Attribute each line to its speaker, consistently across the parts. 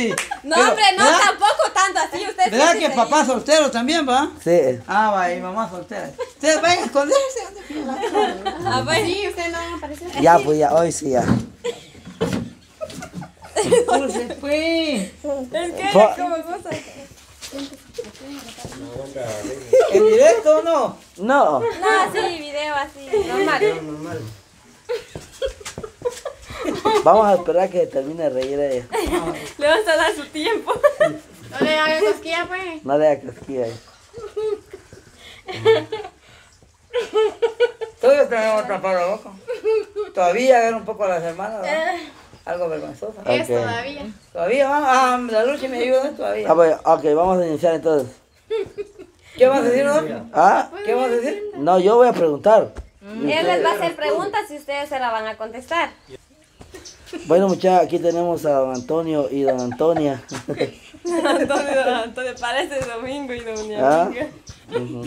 Speaker 1: sí.
Speaker 2: No,
Speaker 1: Pero,
Speaker 2: hombre, no,
Speaker 1: ¿verdad?
Speaker 2: tampoco tanto así. Usted
Speaker 1: ¿Verdad que
Speaker 2: siéntese
Speaker 1: papá
Speaker 2: ahí.
Speaker 1: soltero también, va?
Speaker 3: Sí.
Speaker 1: Ah, va, y mamá soltera. Ustedes vayan a esconderse.
Speaker 2: Ah, bueno.
Speaker 4: Sí, usted no van a aparecer.
Speaker 3: Ya, pues ya, hoy sí, ya.
Speaker 1: Pulse, pues.
Speaker 2: Es que
Speaker 3: Po-
Speaker 2: como cosa.
Speaker 1: ¿En directo o no?
Speaker 3: No.
Speaker 2: No, así, video así, normal.
Speaker 3: Vamos a esperar que se termine de reír ella.
Speaker 2: Le vas a dar su tiempo.
Speaker 4: No le haga cosquilla, pues.
Speaker 3: No le haga casquilla ahí.
Speaker 1: Todos tenemos tapado la boca. Todavía ver un poco a las hermanas, ¿verdad? Algo vergonzoso.
Speaker 4: Es
Speaker 3: Ok.
Speaker 4: todavía.
Speaker 1: Todavía, va. La lucha me ayuda todavía.
Speaker 3: Ah, pues, ok, vamos a iniciar entonces.
Speaker 1: ¿Qué vas a decir, no?
Speaker 3: ¿Ah?
Speaker 1: ¿Qué vas a decir?
Speaker 3: No, yo voy a preguntar.
Speaker 2: Él les va a hacer preguntas y ustedes se la van a contestar.
Speaker 3: Bueno, muchachos, aquí tenemos a don Antonio y don Antonia.
Speaker 2: Antonio, parece domingo y doña
Speaker 3: ¿Ah?
Speaker 2: Amiga.
Speaker 3: Ujú.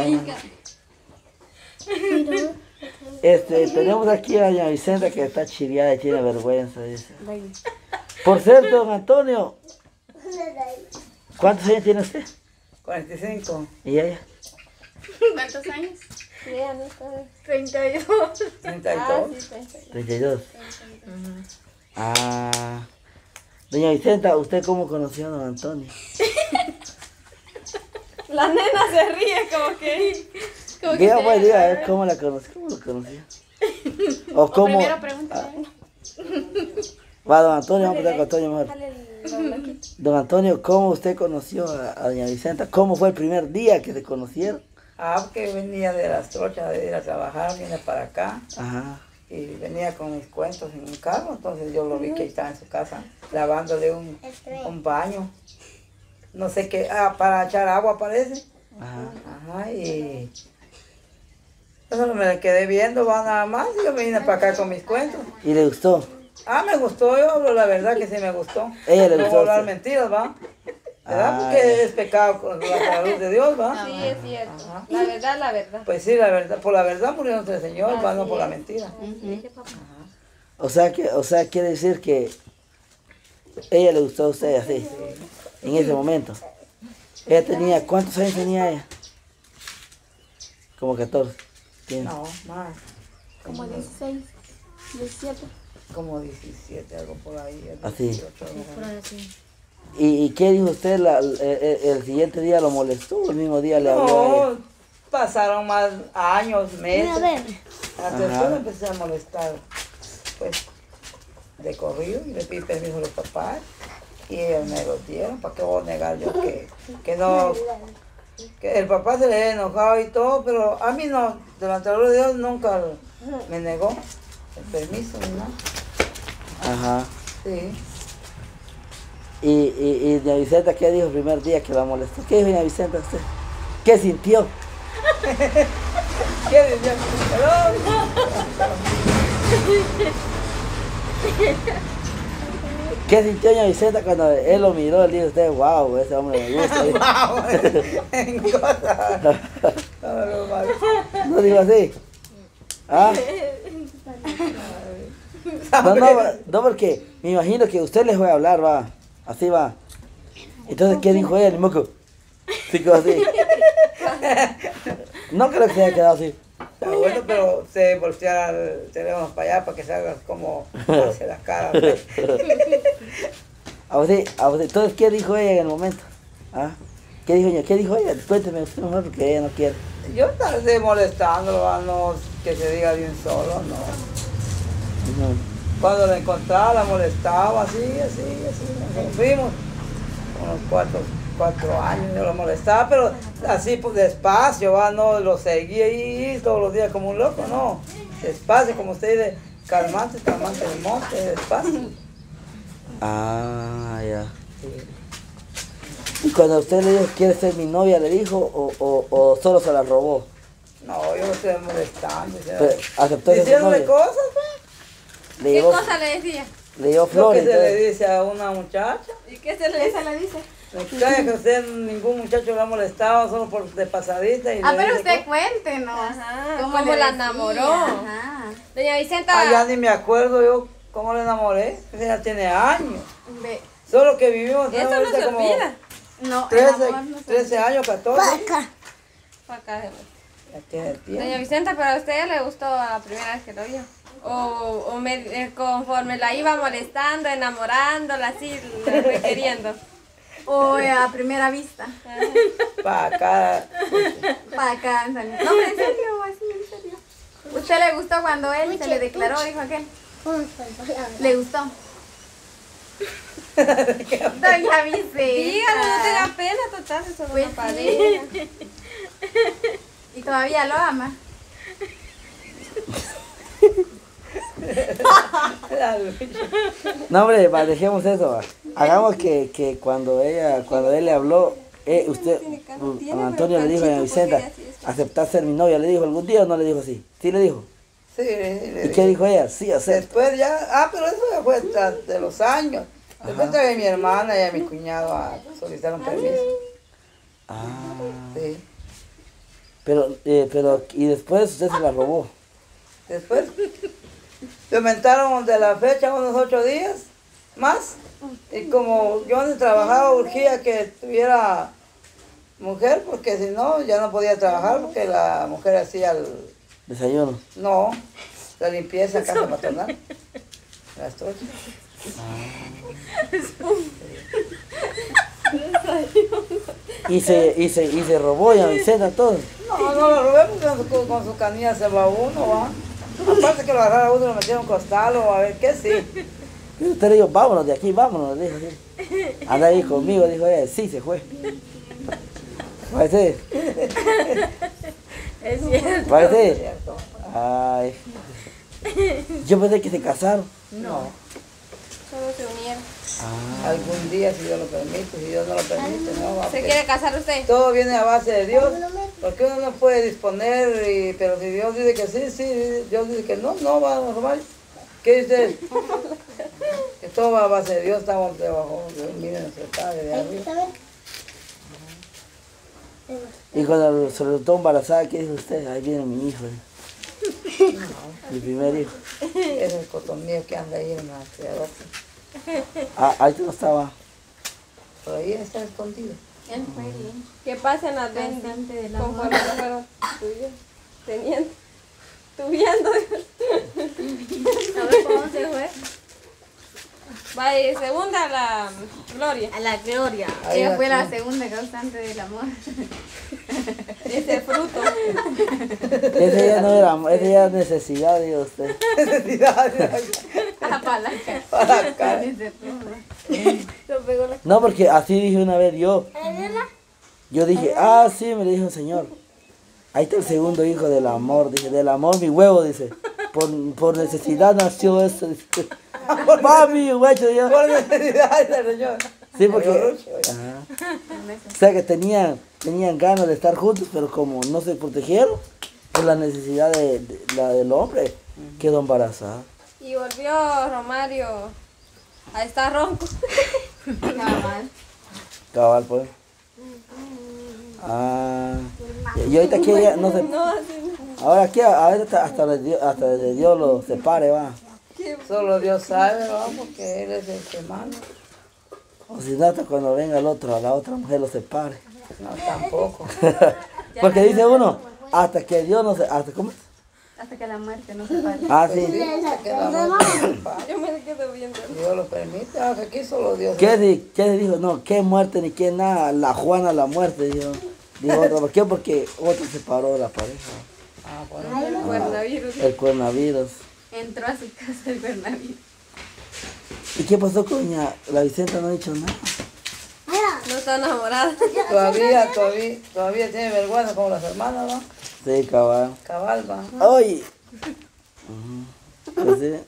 Speaker 3: Tenemos aquí a doña Vicenta que está chiviada y tiene vergüenza, dice. Por cierto, don Antonio, ¿cuántos años tiene usted?
Speaker 1: 45.
Speaker 3: ¿Y ella?
Speaker 4: ¿Cuántos años?
Speaker 2: Sí, ya no sabe.
Speaker 4: 32.
Speaker 1: 32.
Speaker 3: 32. Ah. Doña Vicenta, ¿usted cómo conoció a don Antonio?
Speaker 2: La nena se ríe como que...
Speaker 4: Como que
Speaker 3: Diga,
Speaker 4: se-
Speaker 3: pues, diga, a ver, ¿cómo la conoció? ¿Cómo lo conoció? ¿O
Speaker 4: O
Speaker 3: cómo?
Speaker 4: primero pregúntale.
Speaker 3: Va, don Antonio, vamos a empezar con Antonio mejor.
Speaker 2: Dale el blanquito.
Speaker 3: Don Antonio, ¿cómo usted conoció a doña Vicenta? ¿Cómo fue el primer día que se conocieron?
Speaker 1: Ah, porque venía de las trochas de ir a trabajar, vine para acá
Speaker 3: Ajá.
Speaker 1: y venía con mis cuentos en un carro, entonces yo lo vi que estaba en su casa lavándole un baño. No sé qué, para echar agua parece.
Speaker 3: Ajá.
Speaker 1: Ajá, y eso me quedé viendo, va nada más, y yo vine para acá con mis cuentos.
Speaker 3: ¿Y le gustó?
Speaker 1: Ah, me gustó, yo hablo la verdad que sí me gustó.
Speaker 3: Ella le
Speaker 1: No
Speaker 3: gustó
Speaker 1: voy a
Speaker 3: a
Speaker 1: hablar
Speaker 3: usted.
Speaker 1: mentiras, ¿va? ¿Verdad?
Speaker 3: Ah,
Speaker 1: Porque es pecado con la luz de Dios, ¿va?
Speaker 2: Sí, es cierto.
Speaker 1: Ajá.
Speaker 2: La verdad, la verdad.
Speaker 1: Pues sí, la verdad, por la verdad murió nuestro Señor, va, no por la mentira.
Speaker 3: O sea, quiere decir que ella le gustó a usted así, en ese momento. Ella tenía, ¿cuántos años tenía ella? Como 14. Tiene.
Speaker 1: No, más,
Speaker 4: Como 16, 17.
Speaker 1: como 17, algo por ahí.
Speaker 3: Así.
Speaker 1: 18, algo por ahí.
Speaker 3: ¿Y qué dijo usted? El siguiente día lo molestó o el mismo día le habló a ella?
Speaker 1: No, pasaron más años, meses. Hasta
Speaker 3: Ajá.
Speaker 1: después me empecé a molestar, pues, de corrido, y le pedí permiso a los papás, y ellos me lo dieron. ¿Para qué voy a negar yo que no? Que el papá se le había enojado y todo, pero a mí no, delante de la gloria de Dios nunca me negó el permiso ni nada.
Speaker 3: Ajá.
Speaker 1: Sí.
Speaker 3: Y doña Vicenta, ¿qué dijo el primer día que la molestó? ¿Qué dijo doña Vicenta usted? ¿Qué sintió?
Speaker 1: ¿Qué decía?
Speaker 3: ¿Qué sintió doña Vicenta cuando él lo miró? Le dijo usted, wow, ese hombre me gusta.
Speaker 1: En cosa.
Speaker 3: ¿No dijo así? ¿Ah? No, porque me imagino que usted les va a hablar, va. Así va. Entonces, ¿qué dijo ella? Ni moco. Sí, quedó así. No creo que se haya quedado así.
Speaker 1: Está bueno, pero se voltea el teléfono para allá para que salga como hacia la cara. ¿Ves?
Speaker 3: A usted. Entonces, ¿qué dijo ella en el momento? ¿Ah? ¿Qué dijo ella? Cuénteme usted mejor porque ella no quiere.
Speaker 1: Yo tardé molestándolo, no que se diga de un solo, no.
Speaker 3: No.
Speaker 1: Cuando la encontraba, la molestaba, así. Nos fuimos unos 4 años, yo lo molestaba, pero así pues, despacio, ¿va? No lo seguía ahí todos los días como un loco, no. Despacio, como usted dice, calmante del monte, despacio.
Speaker 3: Ah, ya. Y cuando usted le dijo, ¿quiere ser mi novia? ¿Le dijo o solo se la robó?
Speaker 1: No, yo lo estoy molestando.
Speaker 3: Pero, ¿aceptó que es su
Speaker 1: Diciéndole
Speaker 3: novia?
Speaker 1: cosas, pues.
Speaker 3: Le
Speaker 2: ¿Qué
Speaker 3: llevó,
Speaker 2: cosa le decía?
Speaker 3: le dio
Speaker 1: Lo que
Speaker 3: flores.
Speaker 1: se le
Speaker 3: entonces.
Speaker 1: dice a una muchacha.
Speaker 2: ¿Y qué se le dice?
Speaker 1: Me extraña que usted, ningún muchacho la ha molestado solo por de pasadita. Y
Speaker 4: Ah,
Speaker 1: le
Speaker 4: pero
Speaker 1: dice
Speaker 4: usted
Speaker 1: cosas.
Speaker 4: cuéntenos.
Speaker 2: Ajá,
Speaker 4: ¿Cómo
Speaker 2: ¿cómo
Speaker 4: le
Speaker 2: la
Speaker 4: decía?
Speaker 2: enamoró?
Speaker 4: Ajá.
Speaker 2: Doña
Speaker 1: Ah, ya
Speaker 2: Vicenta,
Speaker 1: ni me acuerdo yo cómo le enamoré. Ella tiene años. Solo que vivimos
Speaker 2: Eso no
Speaker 1: ahorita
Speaker 2: se
Speaker 1: como
Speaker 2: olvida.
Speaker 4: No, el
Speaker 1: 13,
Speaker 4: amor no se
Speaker 1: 13 años, 14.
Speaker 2: Pa' acá,
Speaker 1: Ya tiene tiempo.
Speaker 2: Doña Vicenta, pero a usted le gustó la primera vez que lo vio. Conforme la iba molestando, enamorándola, así, la fue queriendo.
Speaker 4: O a primera vista.
Speaker 1: Para acá.
Speaker 4: Para acá en San Luis. No, en serio, así, en serio. ¿Usted le gustó cuando él se le declaró, dijo aquel? ¿Le gustó? Doña Vicenta.
Speaker 2: Dígalo, no tenga pena, total, eso es
Speaker 4: Pues
Speaker 2: una pareja.
Speaker 4: ¿Y todavía lo ama?
Speaker 3: No, hombre, va, dejemos eso. Va. Hagamos que cuando él le habló, usted, don Antonio le dijo a doña Vicenta, aceptar ser mi novia, le dijo algún día o no le dijo así. ¿Sí le dijo?
Speaker 1: Sí, le
Speaker 3: ¿Y qué dijo ella? Sí, acepto.
Speaker 1: Después ya, pero eso ya fue de los años. Después traje a mi hermana y a mi cuñado a solicitar un permiso.
Speaker 3: Ah,
Speaker 1: Sí.
Speaker 3: pero, y después usted se la robó.
Speaker 1: Después se aumentaron de la fecha unos 8 días más. Y como yo donde trabajaba urgía que tuviera mujer, porque si no, ya no podía trabajar porque la mujer hacía
Speaker 3: Desayuno.
Speaker 1: no, la limpieza en casa maternal. Las 8.
Speaker 3: Y se robó doña Vicenta todo.
Speaker 1: No, no lo robé porque con su canilla se va uno, va. Aparte que lo agarrara uno y lo metiera en un costal o a ver qué sí.
Speaker 3: Y usted le dijo, vámonos de aquí, vámonos, le dijo así. Anda ahí conmigo, dijo ella, sí, se fue. ¿Parece?
Speaker 4: Es cierto.
Speaker 3: ¿Parece?
Speaker 1: ¿Cierto?
Speaker 3: Ay. Yo pensé que se casaron.
Speaker 1: No.
Speaker 2: Solo se unieron.
Speaker 1: Algún día, si Dios lo permite, si Dios no lo permite, no va.
Speaker 2: ¿Se quiere casar usted?
Speaker 1: Todo viene a base de Dios, porque uno no puede disponer, pero si Dios dice que sí, sí, Dios dice que no, no va a normal. ¿Qué dice? Que todo va a base de Dios, estamos debajo de un miren nuestro Padre de arriba.
Speaker 3: Y cuando se resultó embarazada, ¿qué dijo usted? Ahí viene mi hijo. Mi primer hijo.
Speaker 1: Es el cotonillo que anda ahí en la criadora.
Speaker 3: Ah, ahí no estaba.
Speaker 1: Por ahí está escondido.
Speaker 4: Él fue bien.
Speaker 2: ¿Qué pasa en las
Speaker 4: Cantante
Speaker 2: ventas?
Speaker 4: del amor.
Speaker 2: Conforme lo fueron teniendo, tuviendo.
Speaker 4: ¿Sabes cómo se fue?
Speaker 2: Vaya, segunda la Gloria.
Speaker 4: A la gloria.
Speaker 1: Ahí
Speaker 4: Ella
Speaker 1: la
Speaker 4: fue la
Speaker 1: tiene.
Speaker 4: segunda causante del amor.
Speaker 2: Ese fruto.
Speaker 3: Ese ya no era amor, ese ya es necesidad, dijo usted.
Speaker 4: Apalaca.
Speaker 1: Para acá.
Speaker 2: Lo pegó la...
Speaker 3: No, porque así dije una vez yo. Yo dije, ah, sí, me dijo el Señor. Ahí está el segundo hijo del amor, dije, del amor mi huevo, dice. Por necesidad nació esto, dice. Mami, guacho, yo.
Speaker 1: Por necesidad del Señor.
Speaker 3: Sí, porque...
Speaker 1: Rucho,
Speaker 3: Ajá. O sea que tenían ganas de estar juntos, pero como no se protegieron por la necesidad la del hombre, quedó embarazada.
Speaker 2: Y volvió Romario a estar ronco.
Speaker 3: Cabal, pues. Ah, y ahorita que ella no se...
Speaker 2: No, así no.
Speaker 3: Ahora aquí, ahorita hasta de Dios lo separe, va.
Speaker 1: Solo Dios sabe, ¿no? Porque Él es el que manda.
Speaker 3: O si no, hasta cuando venga el otro, la otra mujer lo separe.
Speaker 1: No, tampoco.
Speaker 3: Porque dice uno, hasta que Dios no se... Hasta, ¿cómo es?
Speaker 4: Hasta que la muerte nos separe.
Speaker 3: Ah,
Speaker 1: Pues
Speaker 3: sí.
Speaker 1: sí, hasta que la muerte se separe.
Speaker 2: Yo me quedo viendo.
Speaker 1: Dios lo permite, aunque aquí solo Dios.
Speaker 3: ¿Qué dijo? No, qué muerte ni qué nada, la Juana la muerte, dijo. Dijo otro, ¿por qué? Porque otro separó la pareja.
Speaker 1: Ah, bueno.
Speaker 2: Coronavirus.
Speaker 3: El coronavirus.
Speaker 4: Entró a su casa el coronavirus.
Speaker 3: ¿Y qué pasó con la Vicenta? No ha dicho nada.
Speaker 2: No está enamorada.
Speaker 1: Todavía tiene vergüenza como las hermanas, ¿no?
Speaker 3: Sí, cabal.
Speaker 1: Cabal, va.
Speaker 3: ¡Ay! Pues sí.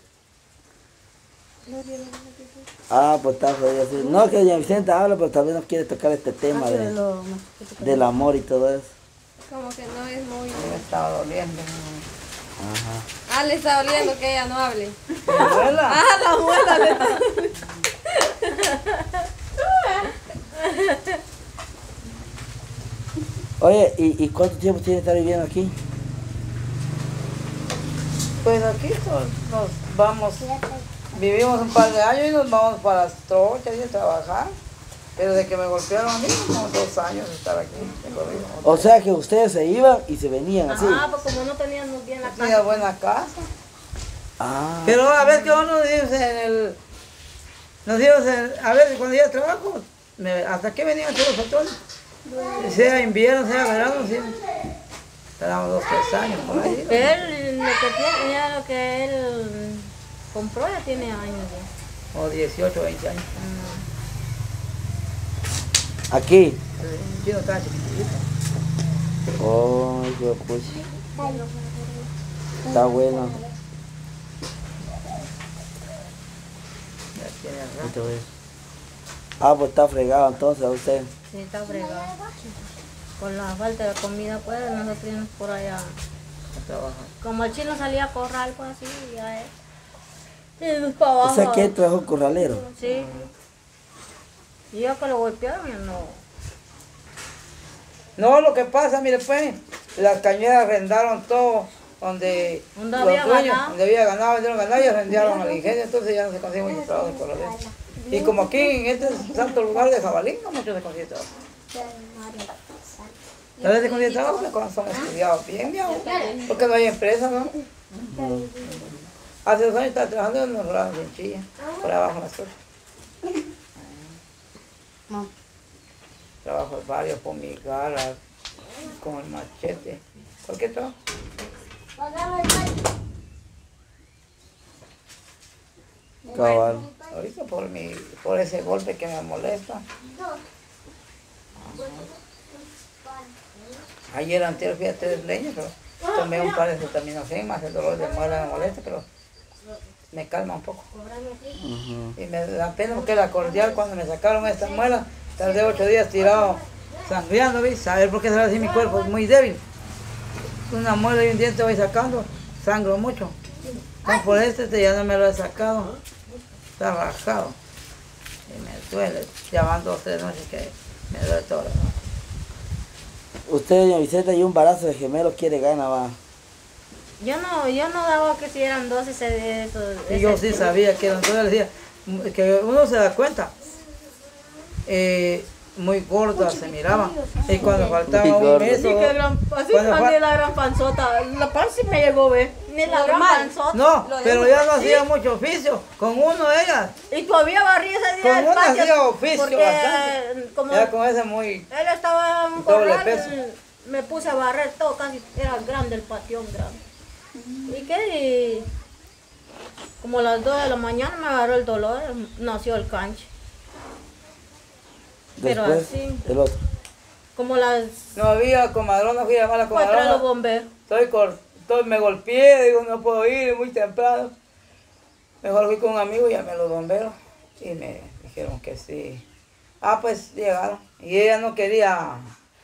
Speaker 3: Ah, pues está jodido, sí. No, que doña Vicenta habla, pero tal vez no quiere tocar este tema del amor y todo eso.
Speaker 2: Como que no es muy...
Speaker 1: Me estaba doliendo.
Speaker 3: Ajá.
Speaker 2: Ah, le está doliendo que ella no hable.
Speaker 1: ¿Abuela?
Speaker 2: Ah, la abuela le está...
Speaker 3: Oye, ¿y cuánto tiempo tiene que estar viviendo aquí?
Speaker 1: Pues aquí nos vamos vivimos un par de años y nos vamos para las trochas y a trabajar. Pero de que me golpearon a mí, como 2 años de estar aquí.
Speaker 3: O sea que ustedes se iban y se venían así.
Speaker 2: Ah, pues como no teníamos bien la
Speaker 1: Tenía
Speaker 2: casa.
Speaker 1: buena casa.
Speaker 3: Ah.
Speaker 1: Pero a ver que uno dice a ver, cuando yo trabajo, hasta que venían todos los patrones. Sea invierno, sea verano, siempre. Esperamos 2, 3 años por ahí.
Speaker 2: Él, lo que tiene, ya lo que él compró ya tiene años ya.
Speaker 1: O 18, 20 años.
Speaker 3: Aquí.
Speaker 1: El chino estaba chiquitito.
Speaker 3: Oh, pues. Está bueno.
Speaker 1: Ya tiene rato.
Speaker 3: Ahorita voy. Ah, pues está fregado entonces a usted.
Speaker 2: Sí, está fregado. Con la falta de comida, pues nosotros íbamos por allá.
Speaker 1: A trabajar.
Speaker 2: Como el chino salía a corral, pues así, ya es. Y nos para abajo.
Speaker 3: O sea que él trabajó corralero.
Speaker 2: Sí. Y yo que lo golpearon, yo no.
Speaker 1: No, lo que pasa, mire pues, las cañeras arrendaron todo donde
Speaker 2: Donde
Speaker 1: los
Speaker 2: había
Speaker 1: dueños,
Speaker 2: ganado.
Speaker 1: donde había ganado, vendieron ganado y arrendaron al ingenio, entonces ya no se consigue mucho trabajo de corralero. Y como aquí en este santo lugar de Jabalí, no mucho se consigue trabajo. ¿Sabes se consigue trabajo? Porque cuando son estudiados bien, porque no hay empresa, ¿no? Hace 2 años estaba trabajando en los lados de Chilla, por abajo en la sur. Trabajo de varios, por mi garra, con el machete, cualquier trabajo.
Speaker 3: Cabal.
Speaker 1: Ahorita por ese golpe que me molesta. Ayer anterior fui a 3 leñas, pero tomé un par de acetaminofén, más el dolor de muela me molesta, pero me calma un poco. Y me da pena porque la cordial cuando me sacaron esta muela, tardé 8 días tirado, sangriando, ¿ves? Saber por qué será así mi cuerpo, es muy débil. Una muela y un diente voy sacando, sangro mucho. No, por ya no me lo he sacado, está rajado. Y me duele, ya van 2 o 3 noches que me duele todo.
Speaker 3: Usted, doña Vicenta, y un barazo de gemelos quiere ganar, va.
Speaker 2: Yo no daba que si eran 12 de esos.
Speaker 1: Y yo sí sabía que entonces le decía, que uno se da cuenta, muy gordas se miraban, y cuando faltaba
Speaker 3: Muy
Speaker 1: un
Speaker 3: gordas.
Speaker 1: mes
Speaker 2: Sí,
Speaker 1: o
Speaker 2: que gran, así
Speaker 1: Cuando
Speaker 2: mandé la gran panzota. La pan sí me llegó, ve. Ni la gran panzota.
Speaker 1: no, pero ya no hacía mucho oficio, con uno ella,
Speaker 2: Y todavía barrí ese día
Speaker 1: con
Speaker 2: el
Speaker 1: uno
Speaker 2: patio.
Speaker 1: hacía oficio
Speaker 2: Porque
Speaker 1: bastante,
Speaker 2: como
Speaker 1: era con ese muy,
Speaker 2: él estaba en un
Speaker 1: doble
Speaker 2: corral,
Speaker 1: peso.
Speaker 2: me puse a barrer todo, casi era grande el patión, grande. ¿Y qué? Y como a las 2 de la mañana me agarró el dolor, nació el canche. Pero
Speaker 3: Después,
Speaker 2: así.
Speaker 3: el otro.
Speaker 2: Como las
Speaker 1: no había comadrona, fui a llamar a la
Speaker 2: 4 de los
Speaker 1: comadrona,
Speaker 2: bomberos.
Speaker 1: me golpeé, digo no puedo ir, muy temprano, mejor fui con un amigo y llamé a los bomberos, y me dijeron que sí. Ah, pues llegaron, y ella no quería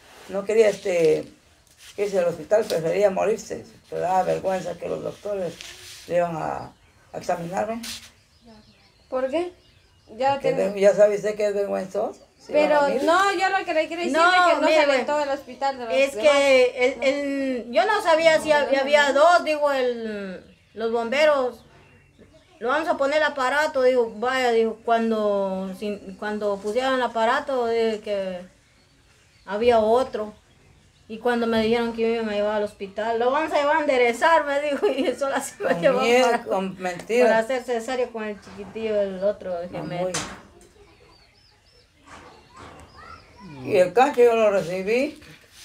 Speaker 1: irse al hospital, prefería morirse. Le daba vergüenza que los doctores le iban a examinarme.
Speaker 2: ¿Por qué? Ya
Speaker 1: Ya sabe usted que es vergüenzoso. Sí,
Speaker 2: Pero
Speaker 1: familia.
Speaker 2: no, yo lo que le quiero decir
Speaker 4: No,
Speaker 2: es que no
Speaker 4: mire,
Speaker 2: se aventó del hospital de los
Speaker 4: Es
Speaker 2: demás.
Speaker 4: que yo no sabía si había 2, digo, los bomberos. Lo vamos a poner el aparato, digo, vaya, digo, cuando pusieron el aparato, dije que había otro. Y cuando me dijeron que me iban a llevar al hospital, lo vamos a llevar a enderezar, me dijo, y eso la se me
Speaker 1: Con
Speaker 4: llevó
Speaker 1: miedo,
Speaker 4: para
Speaker 1: con mentiras.
Speaker 4: hacer cesárea con el chiquitillo, el otro
Speaker 1: No,
Speaker 4: gemelo.
Speaker 1: muy. Y el canche yo lo recibí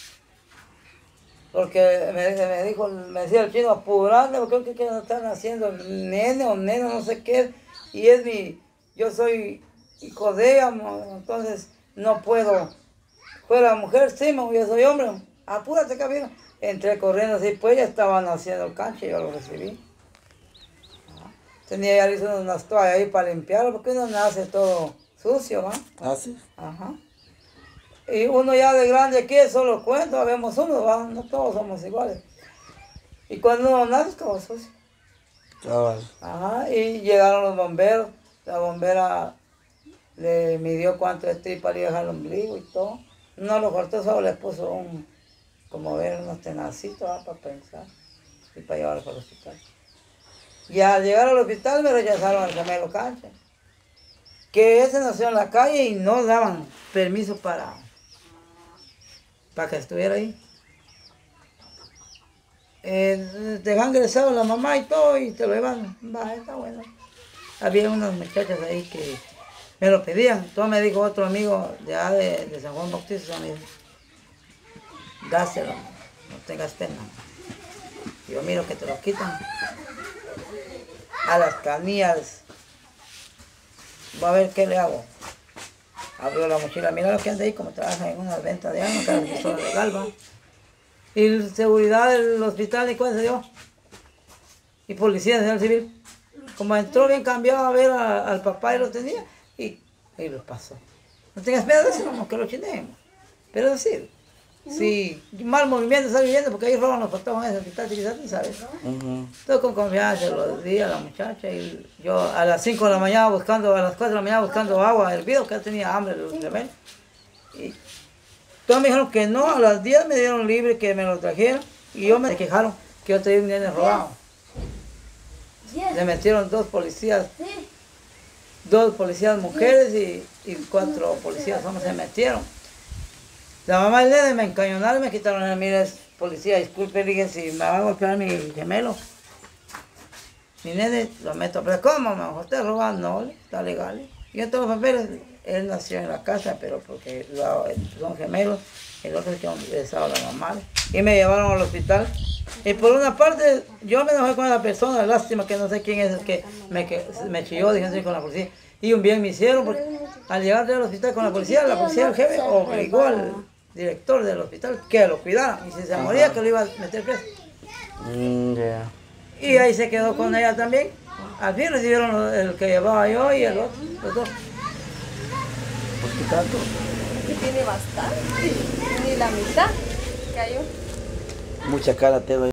Speaker 1: porque me decía el chino, apurando, porque ¿qué están haciendo? El nene o nena, no sé qué, y yo soy hijo de ella, entonces no puedo. Fuera mujer, sí, yo soy hombre, apúrate, cabrón. Entré corriendo así, pues ya estaban haciendo el canche, yo lo recibí. Tenía ya listo unas toallas ahí para limpiarlo, porque uno nace todo sucio, ¿va?
Speaker 3: Ah, sí.
Speaker 1: Ajá. Y uno ya de grande aquí, solo cuento, vemos uno, ¿va? No todos somos iguales. Y cuando uno nace, todo sucio.
Speaker 3: Cabal.
Speaker 1: Ajá, y llegaron los bomberos, la bombera le midió cuánto para ir al ombligo y todo. No lo cortó, solo le puso unos tenacitos para pensar y para llevarlo para el hospital. Y al llegar al hospital me rechazaron al gemelo Cancha. Que ese nació en la calle y no daban permiso para que estuviera ahí. Dejan ingresado la mamá y todo y te lo llevan. Va, está bueno. Había unas muchachas ahí que me lo pedían. Entonces me dijo otro amigo de San Juan Bautista, me dijo, dáselo, no tengas pena. Yo miro que te lo quitan. A las canillas, voy a ver qué le hago. Abrió la mochila, mira lo que anda ahí, como trabaja en una venta de armas, cada persona legal, va. Y seguridad del hospital, ¿y cuál se dio? Y policía nacional civil. Como entró bien cambiado a ver al papá y lo tenía, y lo pasó. No tengas miedo de eso, como que lo chinemos. Pero es decir, si mal movimiento está viviendo, porque ahí roban los patojos en ese hospital, quizás tú sabes. Estoy con confianza, los días la muchacha, y yo a las 5 de la mañana buscando, a las 4 de la mañana buscando agua hervido, que tenía hambre de los tremendos. Y todos me dijeron que no, a las 10 me dieron libre que me lo trajeron, y yo me quejaron que yo tenía un nene robado. Le metieron dos policías mujeres y 4 policías hombres se metieron. La mamá del nene me encañonaron y me quitaron, mire, policía, disculpe, dije, si me va a golpear mi gemelo. Mi nene lo meto a preso. ¿Cómo? Me dijo, ¿usted roba? No, está legal. Y en todos los papeles, él nació en la casa, pero porque son gemelos, el otro es que besaba a la mamá. Y me llevaron al hospital. Y por una parte, yo me enojé con la persona, lástima que no sé quién es el que me chilló, dije, con la policía. Y un bien me hicieron, porque al llegar al hospital con la policía, el jefe obligó al director del hospital que lo cuidara. Y si se moría, que lo iba a meter preso. Y ahí se quedó con ella también. Al fin recibieron el que llevaba yo y el otro, los dos.
Speaker 3: ¿Por qué tanto?
Speaker 5: Que tiene bastante, ni la mitad cayó.
Speaker 3: Mucha cara te doy.